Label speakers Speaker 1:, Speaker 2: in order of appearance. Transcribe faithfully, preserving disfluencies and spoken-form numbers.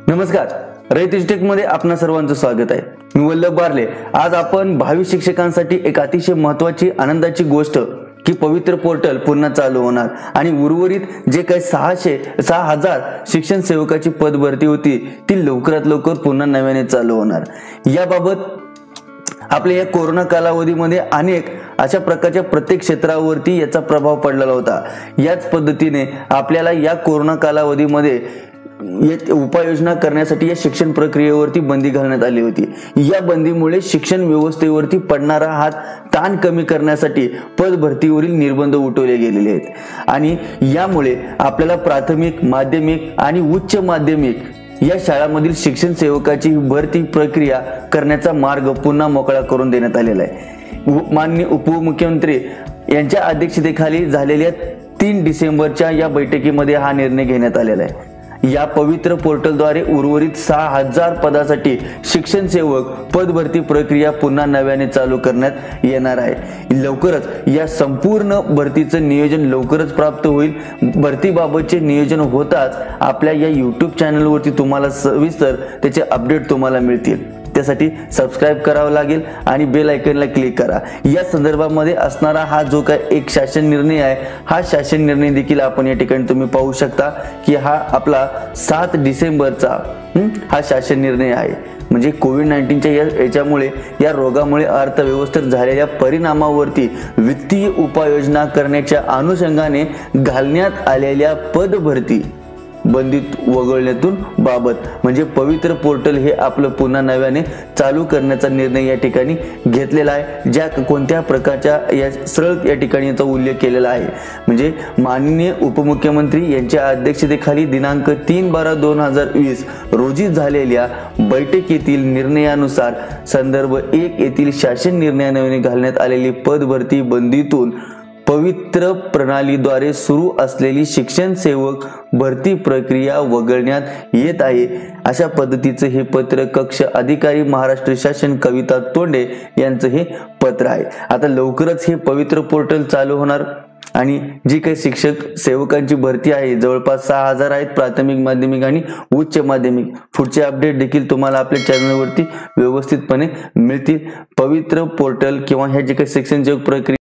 Speaker 1: नमस्कार, रयतेश टेक मध्ये आपणा सर्वांचं स्वागत आहे। मी वल्लभ बारले। आज आपण भावी शिक्षकांसाठी एक अतिशय महत्त्वाची आनंदाची गोष्ट की पवित्र पोर्टल पुन्हा चालू होणार आणि उर्वरित जे काही सहाशे सहा हजार शिक्षण सेवकाची पद भरती होती ती लवकरात लवकर पुन्हा नव्याने चालू होणार। याबाबत आपल्या या कोरोना कालावधीमध्ये अनेक अशा प्रकारच्या प्रत्येक क्षेत्रावरती याचा प्रभाव पडलेला होता। याच पद्धतीने आपल्याला या कोरोना कालावधीमध्ये उपाययोजना करण्यासाठी या शिक्षण प्रक्रियेवरती बंदी घालण्यात आली होती। या बंदीमुळे शिक्षण व्यवस्थेवरती पडणारा हा ताण कमी करण्यासाठी पद भरतीवरील निर्बंध उठवले गेलेले आहेत आणि यामुळे आपल्याला प्राथमिक, माध्यमिक आणि उच्च माध्यमिक या शाळांमधील शिक्षण सेवकाची भरती प्रक्रिया करण्याचा मार्ग पुन्हा मोकळा करून देण्यात आलेला आहे। माननीय उपमुख्यमंत्री यांच्या अध्यक्षतेखाली झालेल्या तीन डिसेंबरच्या या बैठकीमध्ये हा निर्णय घेण्यात आलेला आहे। या पवित्र पोर्टलद्वारे उर्वरित सहा हजार पदासाठी शिक्षण सेवक पद भरती प्रक्रिया पुन्हा नव्याने चालू करण्यात येणार आहे। लवकरच या संपूर्ण भरतीचं नियोजन लवकरच प्राप्त होईल। भरतीबाबतचे नियोजन होताच आपल्या या यूट्यूब चॅनलवरती तुम्हाला सविस्तर त्याचे अपडेट तुम्हाला मिळतील। त्यासाठी सबस्क्राइब करावं लागेल आणि बेल आयकॉनला क्लिक करा। या संदर्भामध्ये असणारा हा जो काही एक शासन निर्णय आहे हा शासन निर्णय देखील आपण या ठिकाणी तुम्ही पाहू शकता की हा आपला सात डिसेंबरचा हा शासन निर्णय आहे। म्हणजे कोविड नाईन्टीनच्या याच्यामुळे या रोगामुळे अर्थव्यवस्थेत झालेल्या परिणामावरती वित्तीय उपाययोजना करण्याच्या अनुषंगाने घालण्यात आलेल्या पद भरती बंदीत वगळण्यातून बाबत म्हणजे पवित्र पोर्टल हे आपलं पुन्हा नव्याने चालू करण्याचा निर्णय या ठिकाणी घेतलेला आहे। ज्या कोणत्या प्रकारच्या या सरळ या ठिकाणी याचा उल्लेख केलेला आहे म्हणजे माननीय उपमुख्यमंत्री यांच्या अध्यक्षतेखाली दिनांक तीन बारा दोन हजार वीस रोजी झालेल्या बैठकीतील निर्णयानुसार संदर्भ एक येथील शासन निर्णयाने घालण्यात आलेली पद भरती बंदीतून पवित्र प्रणालीद्वारे सुरू असलेली शिक्षण सेवक भरती प्रक्रिया वगळण्यात येत आहे। अशा पद्धतीचे हे पत्र कक्ष अधिकारी महाराष्ट्र शासन कविता तोंडे यांचं हे पत्र आहे। आता लवकरच हे पवित्र पोर्टल चालू होणार आणि जी काही शिक्षक सेवकांची भरती आहे जवळपास सहा हजार आहेत प्राथमिक, माध्यमिक आणि उच्च माध्यमिक। पुढचे अपडेट देखील तुम्हाला आपल्या चॅनलवरती व्यवस्थितपणे मिळतील। पवित्र पोर्टल किंवा ह्या जे काही शिक्षण सेवक प्रक्रिया